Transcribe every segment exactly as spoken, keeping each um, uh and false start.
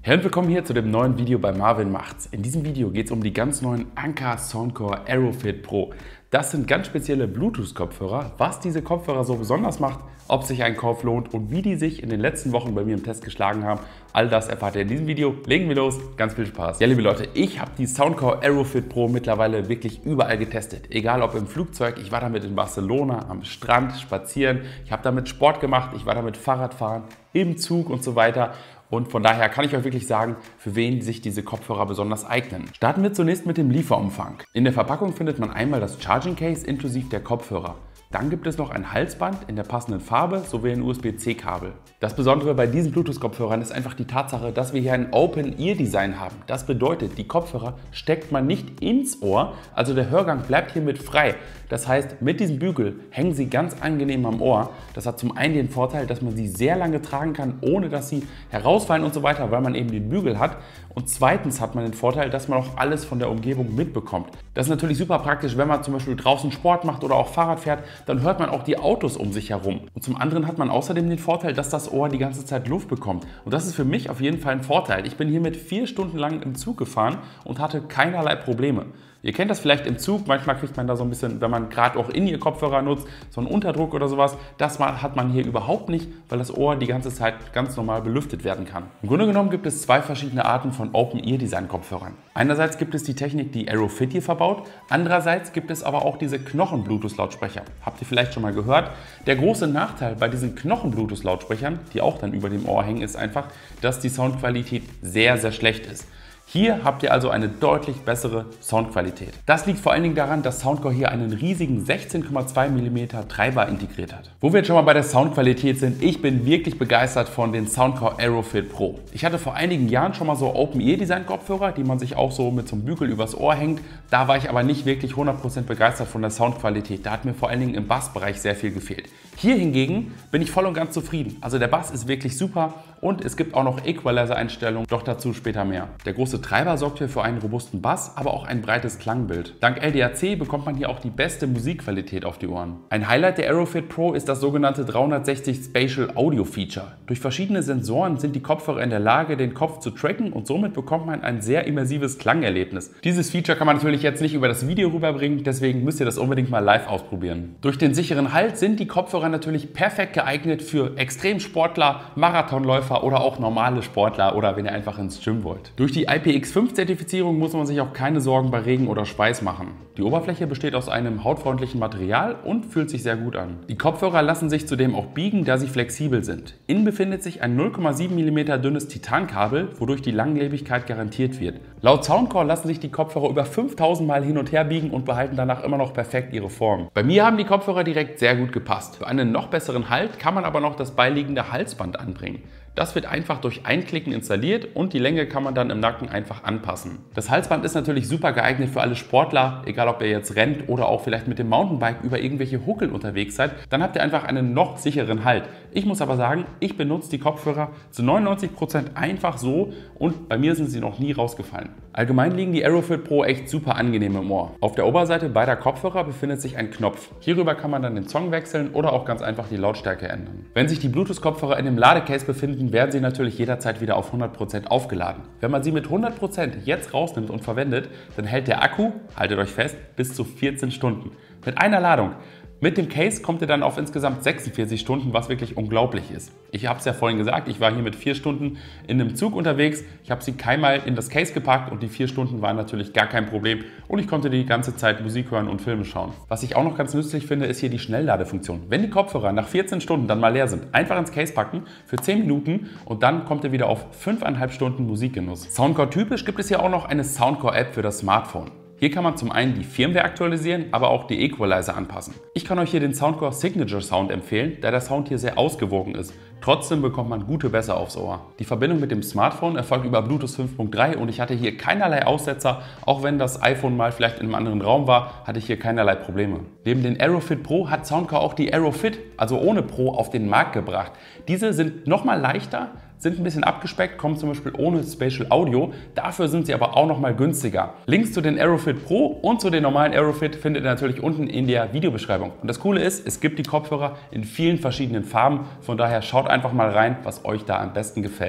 Hey und willkommen hier zu dem neuen Video bei Marvin Macht's. In diesem Video geht es um die ganz neuen Anker Soundcore Aerofit Pro. Das sind ganz spezielle Bluetooth-Kopfhörer. Was diese Kopfhörer so besonders macht, ob sich ein Kauf lohnt und wie die sich in den letzten Wochen bei mir im Test geschlagen haben, all das erfahrt ihr in diesem Video. Legen wir los, ganz viel Spaß. Ja, liebe Leute, ich habe die Soundcore Aerofit Pro mittlerweile wirklich überall getestet. Egal ob im Flugzeug, ich war damit in Barcelona, am Strand, spazieren, ich habe damit Sport gemacht, ich war damit Fahrradfahren, im Zug und so weiter. Und von daher kann ich euch wirklich sagen, für wen sich diese Kopfhörer besonders eignen. Starten wir zunächst mit dem Lieferumfang. In der Verpackung findet man einmal das Charging Case inklusive der Kopfhörer. Dann gibt es noch ein Halsband in der passenden Farbe sowie ein U S B C Kabel. Das Besondere bei diesen Bluetooth-Kopfhörern ist einfach die Tatsache, dass wir hier ein Open-Ear-Design haben. Das bedeutet, die Kopfhörer steckt man nicht ins Ohr, also der Hörgang bleibt hiermit frei. Das heißt, mit diesem Bügel hängen sie ganz angenehm am Ohr. Das hat zum einen den Vorteil, dass man sie sehr lange tragen kann, ohne dass sie herausfallen und so weiter, weil man eben den Bügel hat. Und zweitens hat man den Vorteil, dass man auch alles von der Umgebung mitbekommt. Das ist natürlich super praktisch, wenn man zum Beispiel draußen Sport macht oder auch Fahrrad fährt, dann hört man auch die Autos um sich herum. Und zum anderen hat man außerdem den Vorteil, dass das Ohr die ganze Zeit Luft bekommt. Und das ist für mich auf jeden Fall ein Vorteil. Ich bin hiermit vier Stunden lang im Zug gefahren und hatte keinerlei Probleme. Ihr kennt das vielleicht im Zug, manchmal kriegt man da so ein bisschen, wenn man gerade auch In-Ear-Kopfhörer nutzt, so einen Unterdruck oder sowas. Das hat man hier überhaupt nicht, weil das Ohr die ganze Zeit ganz normal belüftet werden kann. Im Grunde genommen gibt es zwei verschiedene Arten von Open-Ear-Design-Kopfhörern. Einerseits gibt es die Technik, die Aerofit hier verbaut, andererseits gibt es aber auch diese Knochen-Bluetooth-Lautsprecher. Habt ihr vielleicht schon mal gehört? Der große Nachteil bei diesen Knochen-Bluetooth-Lautsprechern, die auch dann über dem Ohr hängen, ist einfach, dass die Soundqualität sehr, sehr schlecht ist. Hier habt ihr also eine deutlich bessere Soundqualität. Das liegt vor allen Dingen daran, dass Soundcore hier einen riesigen sechzehn Komma zwei Millimeter Treiber integriert hat. Wo wir jetzt schon mal bei der Soundqualität sind, ich bin wirklich begeistert von den Soundcore Aerofit Pro. Ich hatte vor einigen Jahren schon mal so Open-Ear-Design-Kopfhörer, die man sich auch so mit so einem Bügel übers Ohr hängt. Da war ich aber nicht wirklich hundert Prozent begeistert von der Soundqualität. Da hat mir vor allen Dingen im Bassbereich sehr viel gefehlt. Hier hingegen bin ich voll und ganz zufrieden. Also der Bass ist wirklich super und es gibt auch noch Equalizer-Einstellungen, doch dazu später mehr. Der große Treiber sorgt hier für einen robusten Bass, aber auch ein breites Klangbild. Dank L D A C bekommt man hier auch die beste Musikqualität auf die Ohren. Ein Highlight der Aerofit Pro ist das sogenannte dreihundertsechzig Spatial Audio Feature. Durch verschiedene Sensoren sind die Kopfhörer in der Lage, den Kopf zu tracken und somit bekommt man ein sehr immersives Klangerlebnis. Dieses Feature kann man natürlich jetzt nicht über das Video rüberbringen, deswegen müsst ihr das unbedingt mal live ausprobieren. Durch den sicheren Halt sind die Kopfhörer natürlich perfekt geeignet für Extremsportler, Marathonläufer oder auch normale Sportler oder wenn ihr einfach ins Gym wollt. Durch die I P X fünf Zertifizierung muss man sich auch keine Sorgen bei Regen oder Schweiß machen. Die Oberfläche besteht aus einem hautfreundlichen Material und fühlt sich sehr gut an. Die Kopfhörer lassen sich zudem auch biegen, da sie flexibel sind. Innen befindet sich ein null Komma sieben Millimeter dünnes Titankabel, wodurch die Langlebigkeit garantiert wird. Laut Soundcore lassen sich die Kopfhörer über fünftausend Mal hin und her biegen und behalten danach immer noch perfekt ihre Form. Bei mir haben die Kopfhörer direkt sehr gut gepasst. Für einen noch besseren Halt kann man aber noch das beiliegende Halsband anbringen. Das wird einfach durch Einklicken installiert und die Länge kann man dann im Nacken einfach anpassen. Das Halsband ist natürlich super geeignet für alle Sportler, egal ob ihr jetzt rennt oder auch vielleicht mit dem Mountainbike über irgendwelche Huckel unterwegs seid, dann habt ihr einfach einen noch sicheren Halt. Ich muss aber sagen, ich benutze die Kopfhörer zu neunundneunzig Prozent einfach so und bei mir sind sie noch nie rausgefallen. Allgemein liegen die Aerofit Pro echt super angenehm im Ohr. Auf der Oberseite beider Kopfhörer befindet sich ein Knopf. Hierüber kann man dann den Song wechseln oder auch ganz einfach die Lautstärke ändern. Wenn sich die Bluetooth-Kopfhörer in dem Ladecase befinden, werden sie natürlich jederzeit wieder auf hundert Prozent aufgeladen. Wenn man sie mit hundert Prozent jetzt rausnimmt und verwendet, dann hält der Akku, haltet euch fest, bis zu vierzehn Stunden. Mit einer Ladung. Mit dem Case kommt ihr dann auf insgesamt sechsundvierzig Stunden, was wirklich unglaublich ist. Ich habe es ja vorhin gesagt, ich war hier mit vier Stunden in einem Zug unterwegs. Ich habe sie keinmal in das Case gepackt und die vier Stunden waren natürlich gar kein Problem und ich konnte die ganze Zeit Musik hören und Filme schauen. Was ich auch noch ganz nützlich finde, ist hier die Schnellladefunktion. Wenn die Kopfhörer nach vierzehn Stunden dann mal leer sind, einfach ins Case packen für zehn Minuten und dann kommt ihr wieder auf fünfeinhalb Stunden Musikgenuss. Soundcore typisch gibt es hier auch noch eine Soundcore-App für das Smartphone. Hier kann man zum einen die Firmware aktualisieren, aber auch die Equalizer anpassen. Ich kann euch hier den Soundcore Signature Sound empfehlen, da der Sound hier sehr ausgewogen ist. Trotzdem bekommt man gute Bässe aufs Ohr. Die Verbindung mit dem Smartphone erfolgt über Bluetooth fünf Punkt drei und ich hatte hier keinerlei Aussetzer. Auch wenn das iPhone mal vielleicht in einem anderen Raum war, hatte ich hier keinerlei Probleme. Neben den Aerofit Pro hat Soundcore auch die Aerofit, also ohne Pro, auf den Markt gebracht. Diese sind nochmal leichter, sind ein bisschen abgespeckt, kommen zum Beispiel ohne Spatial Audio. Dafür sind sie aber auch noch mal günstiger. Links zu den Aerofit Pro und zu den normalen Aerofit findet ihr natürlich unten in der Videobeschreibung. Und das Coole ist, es gibt die Kopfhörer in vielen verschiedenen Farben. Von daher schaut einfach mal rein, was euch da am besten gefällt.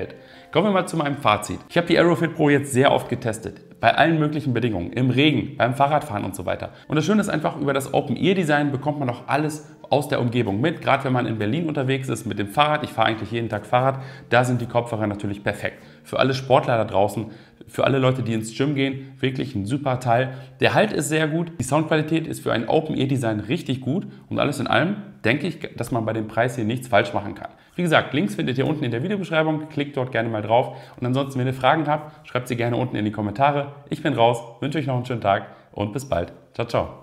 Kommen wir mal zu meinem Fazit. Ich habe die Aerofit Pro jetzt sehr oft getestet. Bei allen möglichen Bedingungen, im Regen, beim Fahrradfahren und so weiter. Und das Schöne ist einfach, über das Open-Ear-Design bekommt man auch alles aus der Umgebung mit. Gerade wenn man in Berlin unterwegs ist mit dem Fahrrad, ich fahre eigentlich jeden Tag Fahrrad, da sind die Kopfhörer natürlich perfekt. Für alle Sportler da draußen, für alle Leute, die ins Gym gehen, wirklich ein super Teil. Der Halt ist sehr gut, die Soundqualität ist für ein Open-Ear-Design richtig gut und alles in allem denke ich, dass man bei dem Preis hier nichts falsch machen kann. Wie gesagt, Links findet ihr unten in der Videobeschreibung, klickt dort gerne mal drauf und ansonsten, wenn ihr Fragen habt, schreibt sie gerne unten in die Kommentare. Ich bin raus, wünsche euch noch einen schönen Tag und bis bald. Ciao, ciao.